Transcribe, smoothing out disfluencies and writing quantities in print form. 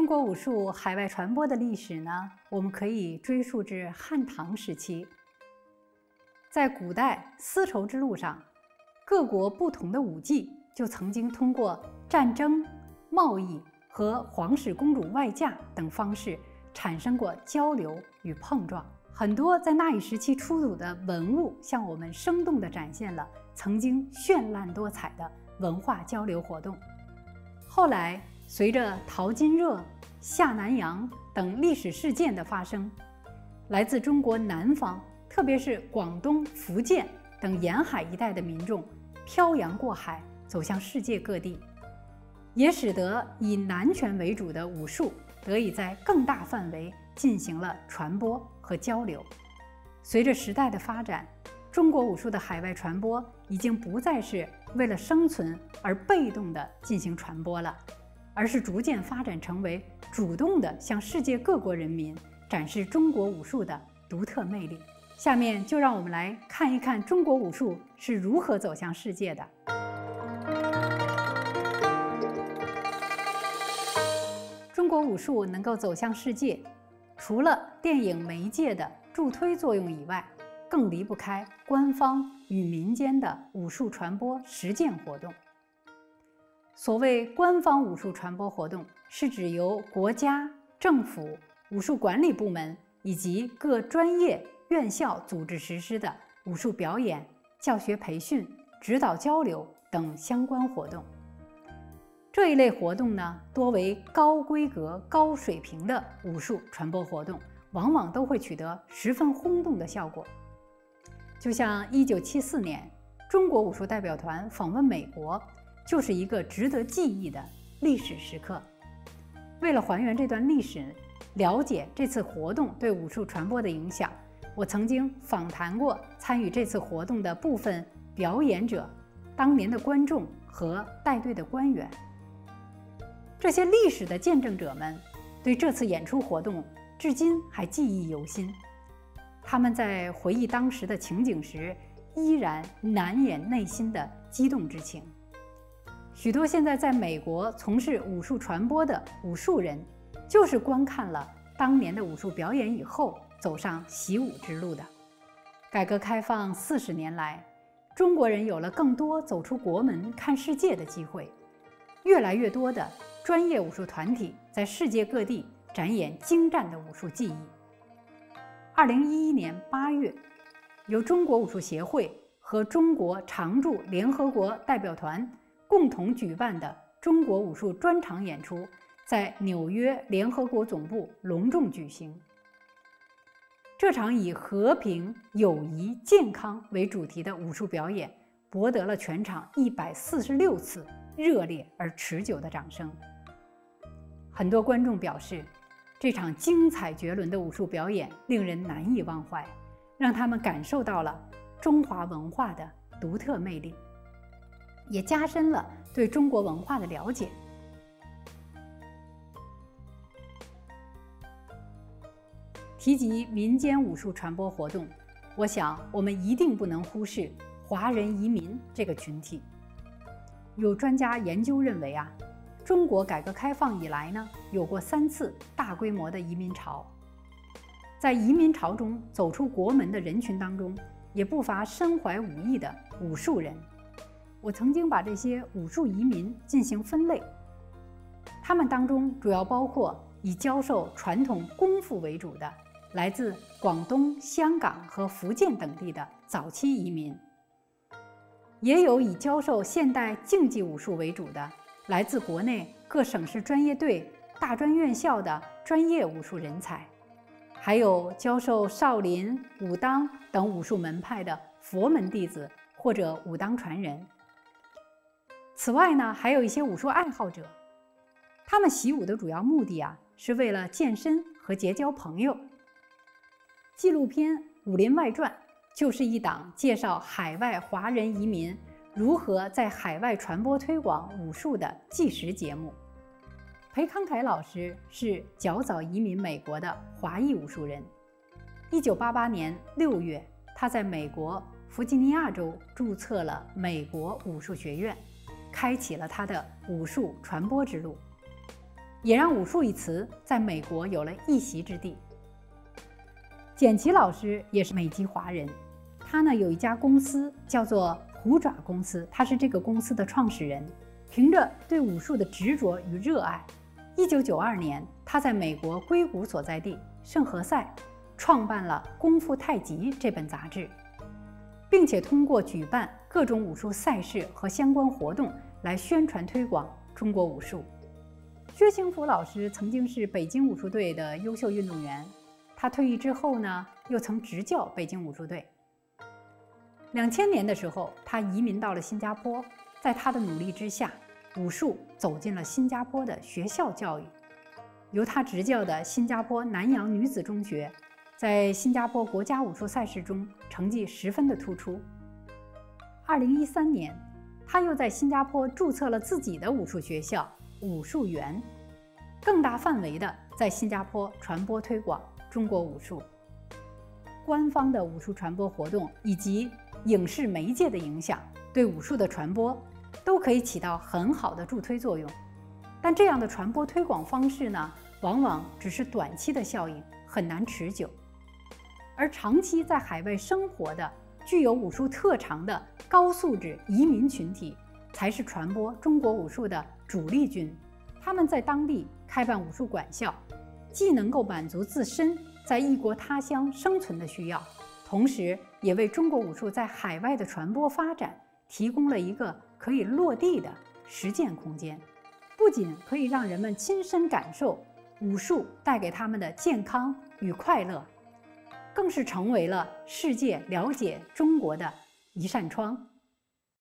国武术海外传播的历史呢，我们可以追溯至汉唐时期。在古代丝绸之路上，各国不同的武技就曾经通过战争、贸易和皇室公主外嫁等方式产生过交流与碰撞。很多在那一时期出土的文物，向我们生动地展现了曾经绚烂多彩的文化交流活动。后来，随着淘金热、下南洋等历史事件的发生，来自中国南方，特别是广东、福建等沿海一带的民众漂洋过海，走向世界各地，也使得以男权为主的武术得以在更大范围进行了传播和交流。随着时代的发展，中国武术的海外传播已经不再是为了生存而被动地进行传播了，而是逐渐发展成为主动地向世界各国人民展示中国武术的独特魅力。下面就让我们来看一看中国武术是如何走向世界的。中国武术能够走向世界，除了电影媒介的助推作用以外，更离不开官方与民间的武术传播实践活动。所谓官方武术传播活动，是指由国家、政府、武术管理部门以及各专业院校组织实施的武术表演、教学培训、指导交流等相关活动。这一类活动呢，多为高规格、高水平的武术传播活动，往往都会取得十分轰动的效果。就像1974年，中国武术代表团访问美国，就是一个值得记忆的历史时刻。为了还原这段历史，了解这次活动对武术传播的影响，我曾经访谈过参与这次活动的部分表演者、当年的观众和带队的官员。这些历史的见证者们对这次演出活动至今还记忆犹新。他们在回忆当时的情景时，依然难掩内心的激动之情。许多现在在美国从事武术传播的武术人，就是观看了当年的武术表演以后，走上习武之路的。改革开放40年来，中国人有了更多走出国门看世界的机会，越来越多的专业武术团体在世界各地展演精湛的武术技艺。2011年8月，由中国武术协会和中国常驻联合国代表团共同举办的中国武术专场演出，在纽约联合国总部隆重举行。这场以和平、友谊、健康为主题的武术表演，博得了全场146次热烈而持久的掌声。很多观众表示，这场精彩绝伦的武术表演令人难以忘怀，让他们感受到了中华文化的独特魅力，也加深了对中国文化的了解。提及民间武术传播活动，我想我们一定不能忽视华人移民这个群体。有专家研究认为中国改革开放以来呢，有过3次大规模的移民潮。在移民潮中走出国门的人群当中，也不乏身怀武艺的武术人。我曾经把这些武术移民进行分类，他们当中主要包括以教授传统功夫为主的来自广东、香港和福建等地的早期移民，也有以教授现代竞技武术为主的来自国内各省市专业队、大专院校的专业武术人才，还有教授少林、武当等武术门派的佛门弟子或者武当传人。此外呢，还有一些武术爱好者，他们习武的主要目的是为了健身和结交朋友。纪录片《武林外传》就是一档介绍海外华人移民如何在海外传播推广武术的纪实节目。裴康凯老师是较早移民美国的华裔武术人。1988年6月，他在美国弗吉尼亚州注册了美国武术学院，开启了他的武术传播之路。 也让武术一词在美国有了一席之地。简琦老师也是美籍华人，他呢有一家公司叫做虎爪公司，他是这个公司的创始人。凭着对武术的执着与热爱，1992年，他在美国硅谷所在地圣何塞创办了《功夫太极》这本杂志，并且通过举办各种武术赛事和相关活动来宣传推广中国武术。薛兴福老师曾经是北京武术队的优秀运动员，他退役之后呢，又曾执教北京武术队。2000年的时候，他移民到了新加坡。在他的努力之下，武术走进了新加坡的学校教育。由他执教的新加坡南洋女子中学，在新加坡国家武术赛事中成绩十分的突出。2013年，他又在新加坡注册了自己的武术学校——武术园，更大范围的在新加坡传播推广中国武术。官方的武术传播活动以及影视媒介的影响，对武术的传播都可以起到很好的助推作用，但这样的传播推广方式呢，往往只是短期的效应，很难持久。而长期在海外生活的、具有武术特长的高素质移民群体，才是传播中国武术的主力军。他们在当地开办武术馆校，既能够满足自身在异国他乡生存的需要，同时也为中国武术在海外的传播发展提供了一个可以落地的实践空间，不仅可以让人们亲身感受武术带给他们的健康与快乐，更是成为了世界了解中国的一扇窗。